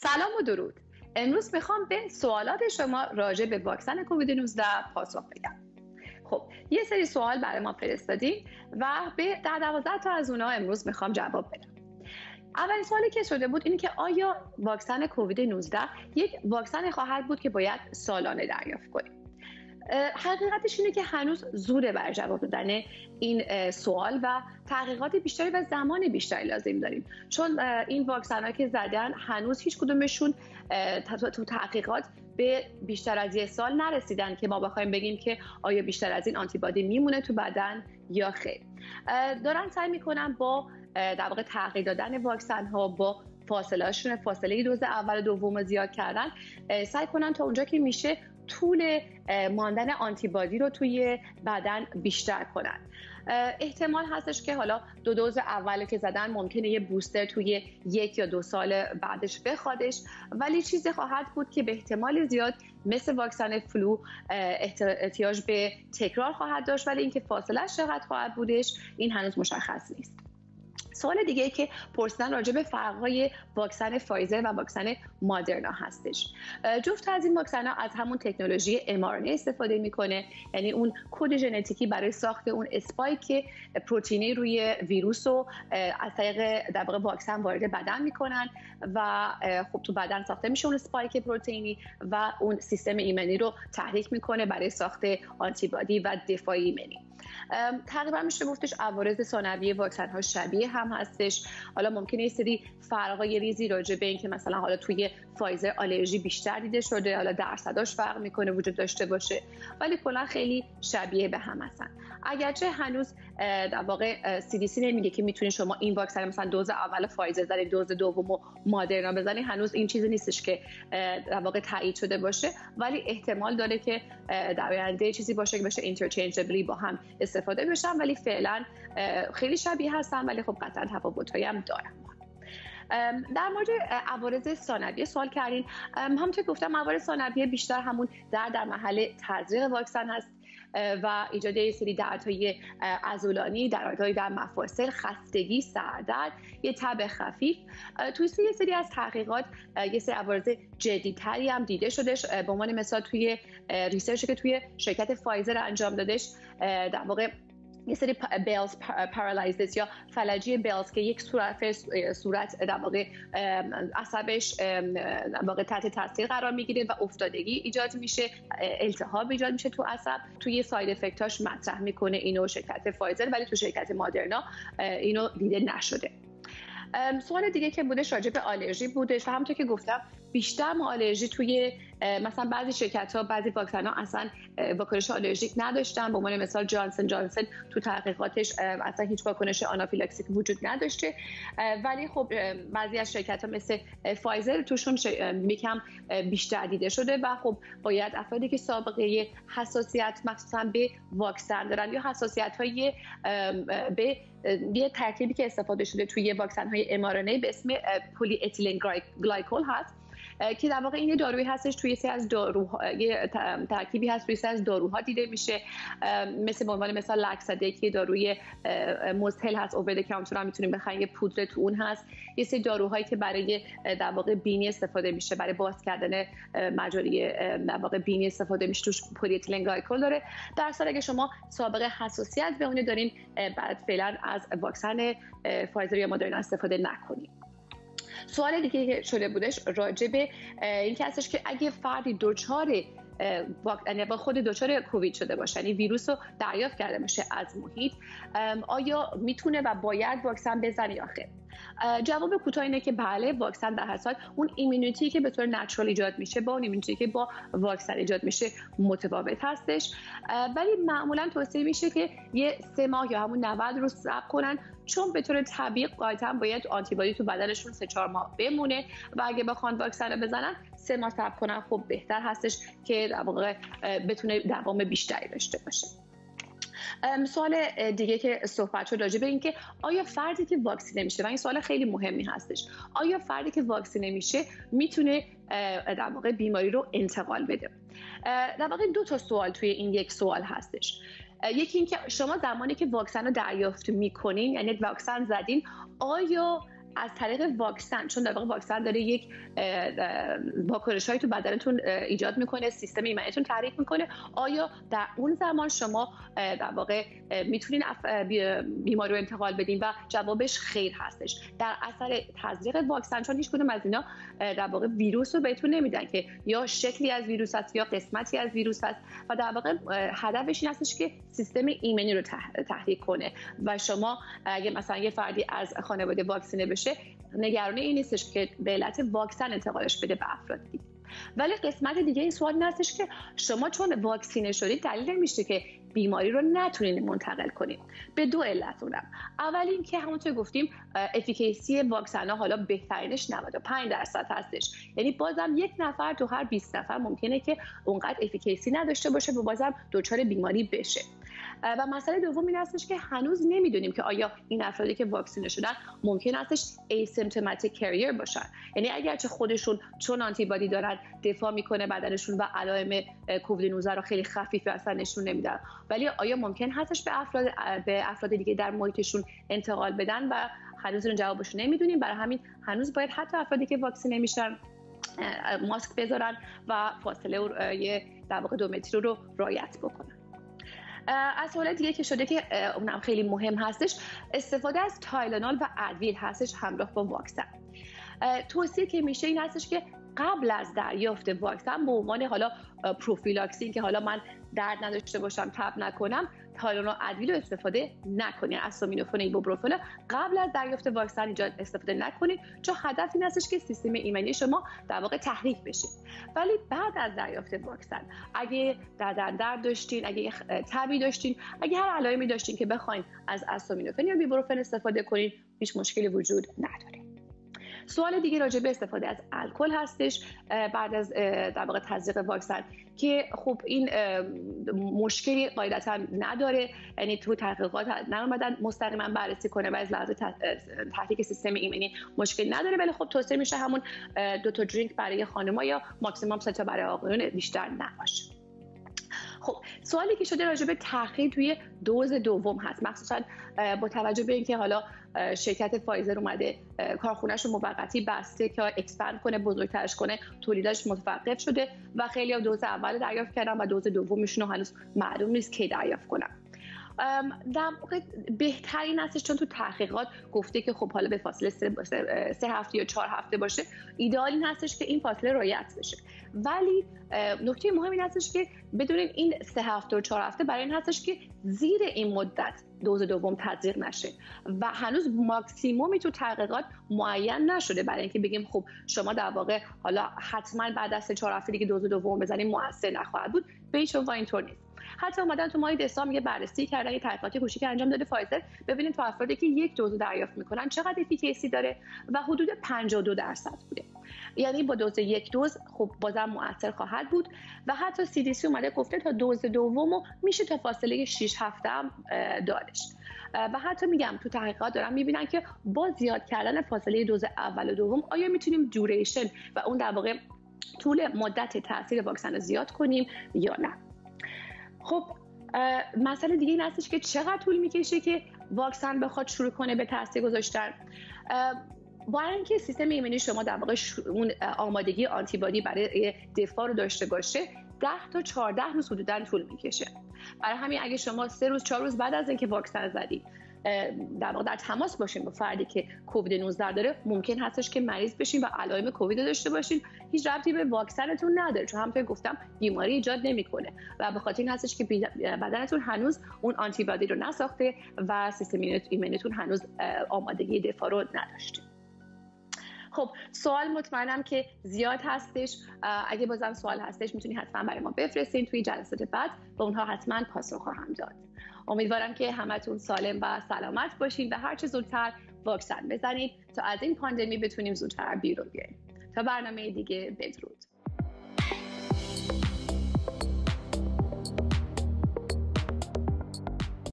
سلام و درود. امروز میخوام به سوالات شما راجع به واکسن کووید 19 پاسخ بدم. خب یه سری سوال برای ما فرستادین و در 12 تا از اونها امروز میخوام جواب بدم. اولین سوالی که شده بود اینه که آیا واکسن کووید 19 یک واکسن خواهد بود که باید سالانه دریافت کنیم؟ حقیقتش اینه که هنوز زوده برای جواب دادن این سوال و تحقیقات بیشتری و زمان بیشتری لازم داریم، چون این واکسن‌ها که زدن هنوز هیچ کدومشون تو تحقیقات به بیشتر از یک سال نرسیدن که ما بخوایم بگیم که آیا بیشتر از این آنتیبادی میمونه تو بدن یا خیر. دارن سعی میکنن با در واقع تغییر دادن واکسن‌ها با فاصله دوز اول و دوم زیاد کردن، سعی کنن تا اونجا که میشه طول ماندن آنتیبادی رو توی بدن بیشتر کنن. احتمال هستش که حالا دو دوز اول که زدن ممکنه یه بوستر توی 1 یا 2 سال بعدش بخوادش، ولی چیزی خواهد بود که به احتمال زیاد مثل واکسن فلو احتیاج به تکرار خواهد داشت، ولی اینکه فاصله‌اش چقدر خواهد بودش این هنوز مشخص نیست. سوال دیگه ای که پرسیدن راجع به فرق‌های واکسن فایزر و واکسن مادرنا هستش. جفت از این واکسن‌ها از همون تکنولوژی mRNA استفاده میکنه، یعنی اون کد ژنتیکی برای ساخت اون اسپایک پروتئینی روی ویروس رو از طریق در واقع واکسن وارد بدن میکنن و خب تو بدن ساخته میشه اون اسپایک پروتئینی و اون سیستم ایمنی رو تحریک میکنه برای ساخت آنتیبادی و دفاع ایمنی. تقریبا میشه گفتش عوارض ثانویه واکسن‌ها شبیه هم هستش. حالا ممکنه یه سری فرقای ریزی راجع به این که مثلا حالا توی فایزر آلرژی بیشتر دیده شده، حالا درصداش فرق میکنه وجود داشته باشه، ولی کلا خیلی شبیه به هم هستن. اگرچه هنوز در واقع CDC نمیگه که میتونید شما این واکسن مثلا دوز اول فایزر بزنید، دوز دوم مادرنا بزنید، هنوز این چیزی نیستش که در واقع تایید شده باشه، ولی احتمال داره که در آینده چیزی باشه که بشه اینترچنجبلی با هم استفاده بشن، ولی فعلا خیلی شبیه هستن، ولی خب قطعا تفاوت‌هایی هم دارن. در مورد عوارض ثانویه سوال کردین. همونطور که گفتم عوارض ثانویه بیشتر همون در محل تزریق واکسن هست و ایجاد یه سری دردهای عضلانی، دردهای در مفاصل، خستگی، سردرد، یه تب خفیف. توی یه سری از تحقیقات یه سری عوارض جدی‌تری هم دیده شدش. به عنوان مثال توی ریسرچی که توی شرکت فایزر انجام دادش، در واقع یه سری بیلز پارالایزیس یا فلجی بیلز که یک صورت در واقع عصبش در واقع تحت تاثیر قرار میگیره و افتادگی ایجاد میشه، التهاب ایجاد میشه تو عصب، توی ساید افکتاش مطرح میکنه اینو شرکت فایزر، ولی تو شرکت مادرنا اینو دیده نشده. سوال دیگه که بودش راجع به آلرژی بودش و همونطور که گفتم بیشتر ما آلرژی توی مثلا بعضی شرکت‌ها بعضی واکسن‌ها اصلا واکنش آلرژیک نداشتن. به عنوان مثال جانسون تو تحقیقاتش اصلا هیچ واکنش آنافیلاکسیک وجود نداشته، ولی خب بعضی از شرکت‌ها مثل فایزر توشون یکم بیشتر دیده شده و خب باید افرادی که سابقه حساسیت مخصوصا به واکسن دارن یا حساسیت‌های به یه ترکیبی که استفاده شده توی واکسن‌های mRNA به اسم پلی اتیلن گلایکول هست که در واقع این دارویی هستش توی سری از داروها، یه ترکیبی هست توی سری از داروها دیده میشه، مثل به عنوان مثال لکسادک که داروی مزهل هست، اوور د کانتر هم میتونیم بخریم، یه پودر تو اون هست، یه سری داروهایی که برای در واقع بینی استفاده میشه، برای باز کردن مجاری در واقع بینی استفاده میشه، توش پلی اتیلن گلایکول داره. در صورتی که شما سابقه حساسیت به اون دارین بعد فعلا از واکسن فایزر یا مادرنا استفاده نکنید. سوال دیگه که شده بودش راجع به این که هستش که اگه فردی یعنی با خود دچار کووید شده باشه، یعنی ویروس رو دریافت کرده باشه از محیط، آیا میتونه و باید واکسن بزنه یا خیر؟ جواب کوتاه اینه که بله، واکسن در هر حال اون ایمونیتی که به طور نچرال ایجاد میشه با اون ایمونیتی که با واکسن ایجاد میشه متفاوت هستش، ولی معمولا توصیه میشه که یه 3 ماه یا همون 90 روز صبر کنن، چون به طور طبیعی قاعدتاً باید آنتیبادی تو بدنشون 3-4 ماه بمونه و اگه بخوان واکسن رو بزنن 3 ماه صبر کنن، خب بهتر هستش که در واقع بتونه دوام بیشتری داشته باشه. سوال دیگه که صحبت شد راجع به این که آیا فردی که واکسینه میشه، و این سوال خیلی مهمی هستش، آیا فردی که واکسینه میشه میتونه در واقع بیماری رو انتقال بده؟ در واقع 2 تا سوال توی این یک سوال هستش. یکی این که شما زمانی که واکسن رو دریافت میکنین، یعنی واکسن زدین، آیا از طریق واکسن، چون در واقع واکسن داره یک واکنش‌هایی تو بدنتون ایجاد میکنه، سیستم ایمنیتون تحریک میکنه، آیا در اون زمان شما در واقع میتونین بیماری رو انتقال بدین؟ و جوابش خیر هستش. در اثر تزریق واکسن، چون هیچ کدوم از اینا در واقع ویروس رو بهتون نمیدن که یا شکلی از ویروس هست یا قسمتی از ویروس هست، و در واقع هدفش این هستش که سیستم ایمنی رو تحریک کنه و شما اگه مثلا یه فردی از خانواده واکسینه بشه، نگرانی این نیستش که به علت واکسن انتقالش بده به افراد دیگه. ولی قسمت دیگه این سوال این هستش که شما چون واکسینه شدید دلیل نمیشه که بیماری رو نتونید منتقل کنید. به دو علت اونم. اول این که همونطور گفتیم افیکیسی واکسن ها حالا بهترینش 95% هستش، یعنی بازم یک نفر تو هر 20 نفر ممکنه که اونقدر افیکیسی نداشته باشه و بازم دچار بیماری بشه. و مسئله دوم این هستش که هنوز نمیدونیم که آیا این افرادی که واکسینه شدن ممکن هستش ایسیمپتوماتیک کریر باشن، یعنی اگرچه خودشون چون آنتیبادی دارن دفاع میکنه بدنشون و علائم کووید 19 رو خیلی خفیفی اصلا نشون نمیدن، ولی آیا ممکن هستش به افراد دیگه در محیطشون انتقال بدن و هنوز اون جوابشو نمیدونیم. برای همین هنوز باید حتی افرادی که واکسینه میشن ماسک بذارن و فاصله در واقع 2 متری رو رعایت بکنن. از سوال دیگه که شده که اونم خیلی مهم هستش، استفاده از تایلنول و ادویل هستش همراه با واکسن. توصیه که میشه این هستش که قبل از دریافت واکسن به عنوان حالا پروفیلاکسی، که حالا من درد نداشته باشم تب نکنم، تایلنول و ادویل رو استفاده نکنید، آسیتامینوفن، ایبوپروفن قبل از دریافت واکسن استفاده نکنید، چون هدف این هستش که سیستم ایمنی شما در واقع تحریک بشه. ولی بعد از دریافت واکسن اگه درد داشتین، اگه تبی داشتین، اگه هر علائمی داشتین که بخواید از آسیتامینوفن یا ایبوپروفن استفاده کنید، هیچ مشکلی وجود نداره. سوال دیگه راجع به استفاده از الکل هستش بعد از در واقع تزریق واکسن، که خب این مشکلی قاعدتا نداره، یعنی تو تحقیقات نیومدن مستقیما بررسی کنه و از لحاظ تحریک سیستم ایمنی مشکلی نداره، ولی خب توصیه میشه همون 2 تا درینک برای خانم‌ها یا ماکسیمم 3 تا برای آقایون بیشتر نباشه. خب سوالی که شده راجع به تأخیر توی دوز دوم هست، مخصوصا با توجه به اینکه حالا شرکت فایزر اومده کارخونه‌اش رو موقتی بسته که اکسپند کنه، بزرگترش کنه، تولیدش متوقف شده و خیلی ها دوز اول دریافت کردن و دوز دومشون رو هنوز معلوم نیست کی دریافت کنن. در واقع بهترین هستش، چون تو تحقیقات گفته که خب حالا به فاصله 3 هفته یا 4 هفته باشه، ایدئال این هستش که این فاصله رعایت بشه. ولی نکته مهم این هستش که بدونین این 3 هفته و 4 هفته برای این هستش که زیر این مدت دوز دوم تزریق نشه و هنوز ماکسیمومی تو تحقیقات معین نشده برای اینکه بگیم خب شما در واقع حالا حتما بعد از 3-4 هفته دیگه دوز دوم بزنید موثر نخواهد بود. به هیچ عنوان اینطور نیست. حتی اومدن تو ماه دسامبر یه بررسی کردن، یه تحقیقات کوچیک انجام داده فایزر، ببینید تو افرادی که یک دوز دریافت میکنن چقدر افیکیسی داره و حدود 52% بوده، یعنی با دوز یک دوز خب بازم مؤثر خواهد بود. و حتی CDC اومده گفته تا دوز دومو میشه تا فاصله 6 هفته هم دادش. و حتی میگم تو تحقیقات دارن میبینن که با زیاد کردن فاصله دوز اول و دوم آیا میتونیم دوریشن و اون در واقع طول مدت تاثیر واکسن رو زیاد کنیم یا نه. خب مسئله دیگه این هستش که چقدر طول میکشه که واکسن بخواد شروع کنه به تاثیر گذاشتن. با اینکه سیستم ایمنی شما در واقع اون آمادگی آنتیبادی برای دفاع رو داشته باشه 10 تا 14 روز حدوداً طول میکشه. برای همین اگه شما 3 روز 4 روز بعد از اینکه واکسن زدید در واقع در تماس باشین با فردی که کووید 19 داره، ممکن هستش که مریض بشین و علائم کووید داشته باشین. هیچ ربطی به واکسنتون نداره، چون همونطور گفتم بیماری ایجاد نمیکنه و به خاطر این هستش که بدنتون هنوز اون آنتیبادی رو نساخته و سیستم ایمنیتون هنوز آمادگی دفاع رو نداشته. خب سوال مطمئنم که زیاد هستش. اگه بازم سوال هستش میتونی حتما برای ما بفرستین، توی جلسات بعد به اونها حتما پاسخ خواهم داد. امیدوارم که همتون سالم و سلامت باشین و هر چه زودتر واکسن بزنید تا از این پاندمی بتونیم زودتر بیرون بیاییم. تا برنامه دیگه، بدرود.